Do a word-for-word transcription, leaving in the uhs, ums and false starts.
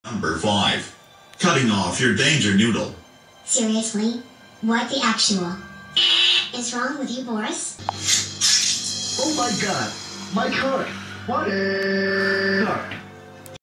Number five. Cutting off your danger noodle. Seriously? What the actual is wrong with you, Boris? Oh my god, my car! What? Car.